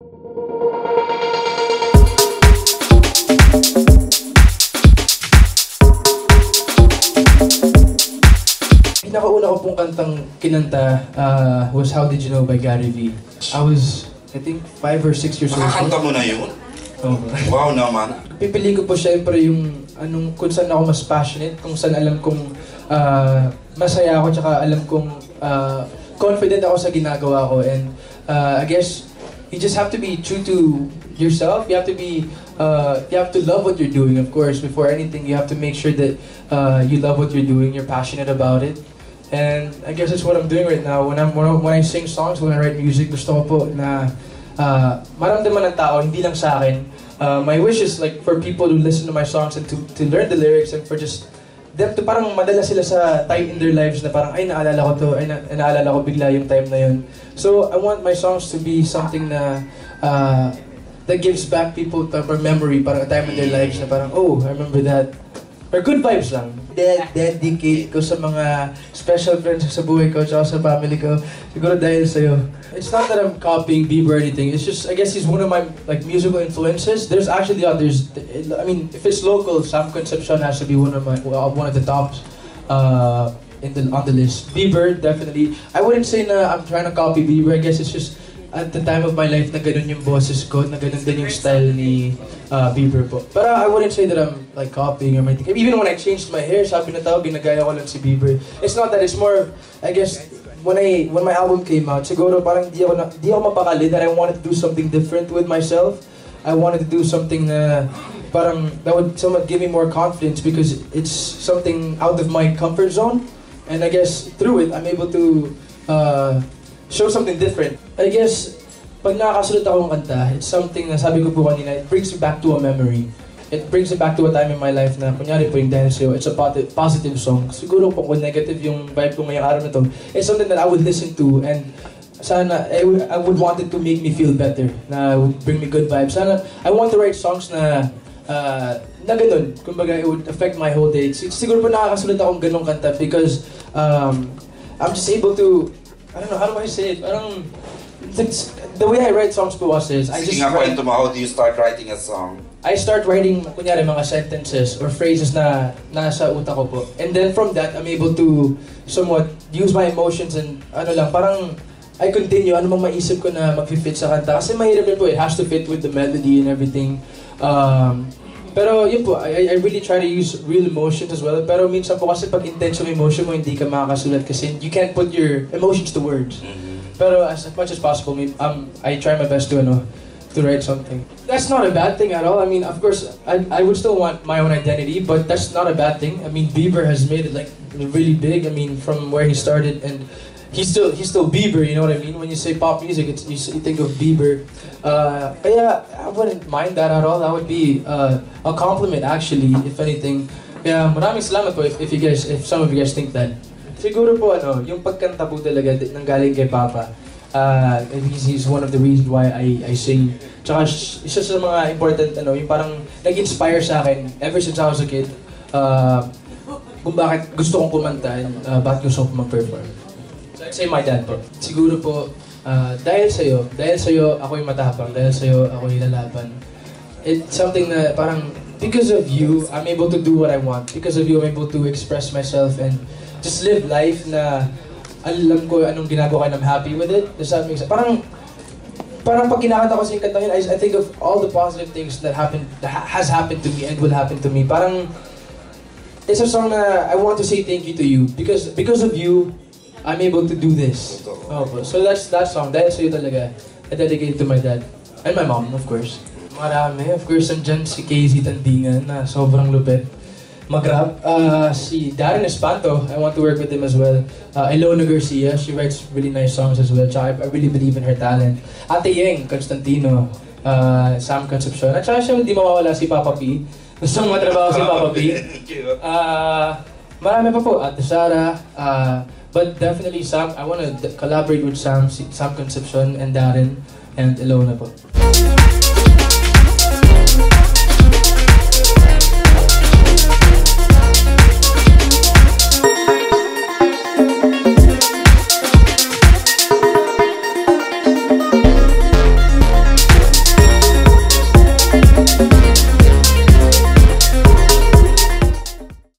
Pinakauna ko pong kantang kinanta was How Did You Know by Gary V. I was, I think, 5 or 6 years old. Nakakanta mo na yun? Oh. Wow naman. Pipili ko po syempre yung kung saan ako mas passionate, kung saan alam kong masaya ako, tsaka alam kong confident ako sa ginagawa ko. And I guess you just have to be true to yourself. You have to be, you have to love what you're doing, of course. Before anything, you have to make sure that you love what you're doing, you're passionate about it. And I guess that's what I'm doing right now. When I sing songs, when I write music, gusto ko po na maramdaman ng tao, hindi lang sa akin. My wish is like for people to listen to my songs and to learn the lyrics and for just them to parang madala sila sa time in their lives na parang ay naalala ko to, ay naalala ko bigla yung time na yun. So I want my songs to be something na that gives back people to a memory, parang a time in their lives na parang oh, I remember that. Or good vibes lang. Dedicate ko sa mga special friends sa buhay ko at sa family ko. Siguro dahil sa'yo. It's not that I'm copying Bieber or anything. It's just, I guess he's one of my like musical influences. There's actually others. I mean, if it's local, Sam Concepcion has to be one of the tops on the list. Bieber, definitely. I wouldn't say na I'm trying to copy Bieber. I guess it's just at the time of my life na ganun yung boses ko, na ganun din yung style ni Bieber po. But I wouldn't say that I'm like copying or anything. Even when I changed my hair, sabi na tao, ginagaya ko lang si Bieber. It's not that, it's more, I guess, when my album came out, siguro parang di ako mapakali that I wanted to do something different with myself. I wanted to do something na parang that would somewhat give me more confidence because it's something out of my comfort zone. And I guess through it, I'm able to show something different. I guess, pag nakakasunod akong kanta, it's something na sabi ko po kanina, it brings me back to a memory. It brings me back to a time in my life na, kunyari po yung Dahil Sa'yo, it's a positive song. Siguro po kung negative yung vibe ko ngayong araw na to, it's something that I would listen to and sana, I would want it to make me feel better, na would bring me good vibes. Sana, I want to write songs na ganun. Kumbaga, it would affect my whole day. Siguro po nakakasunod akong ganung kanta because I'm just able to, I don't know, how do I say it? Parang, the way I write songs po is, I just write... How do you start writing a song? I start writing, kunyari, mga sentences or phrases na nasa utak ko po. And then from that, I'm able to somewhat use my emotions and ano lang, parang I continue, ano mang maisip ko na mag-fit sa kanta. Kasi mahirap din po, it has to fit with the melody and everything. Pero yun po, I really try to use real emotions as well. Pero minsan po kasi pag intense yung emotion mo, hindi ka makakasulat kasi you can't put your emotions to words. Pero as much as possible, I try my best to write something. That's not a bad thing at all. I mean, of course, I would still want my own identity, but that's not a bad thing. I mean, Bieber has made it like really big. I mean, from where he started, and he's still Bieber. You know what I mean? When you say pop music, you think of Bieber. Kaya I wouldn't mind that at all. That would be a compliment, actually, if anything. Kaya maraming salamat po if some of you guys think that. Siguro po yung pagkanta po talaga nanggaling kay Papa. He's one of the reasons why I sing. Tsaka isa sa mga important yung parang nag-inspire sa akin ever since I was a kid. Kung bakit gusto kong kumanta and bakit gusto kong mag-perform. So I'd say my dad po. Siguro po dahil sa'yo ako'y matapang, dahil sa'yo ako'y lalaban. It's something na parang because of you, I'm able to do what I want. Because of you, I'm able to express myself and just live life na alam ko anong ginagawa and I'm happy with it. Does that make sense? Parang pag kinakanta ko sa yung kanta yun, I think of all the positive things that has happened to me and will happen to me. Parang it's a song na I want to say thank you to you because of you, I'm able to do this. Oh, so that's that song. Dahil sa'yo talaga. I dedicate it to my dad and my mom, of course. Marami. Of course, nandyan si Casey Tandingan na sobrang lupit mag-rap. Si Darren Espanto, I want to work with him as well. Ilona Garcia, she writes really nice songs as well. Tsaka I really believe in her talent. Ate Yeng Constantino, Sam Concepcion. At saka siya hindi mawawala si Papa P. Gusto mong matrabaho si Papa P. Marami pa po. Ate Sara. But definitely Sam, I want to collaborate with Sam Concepcion and Darren and Ilona po.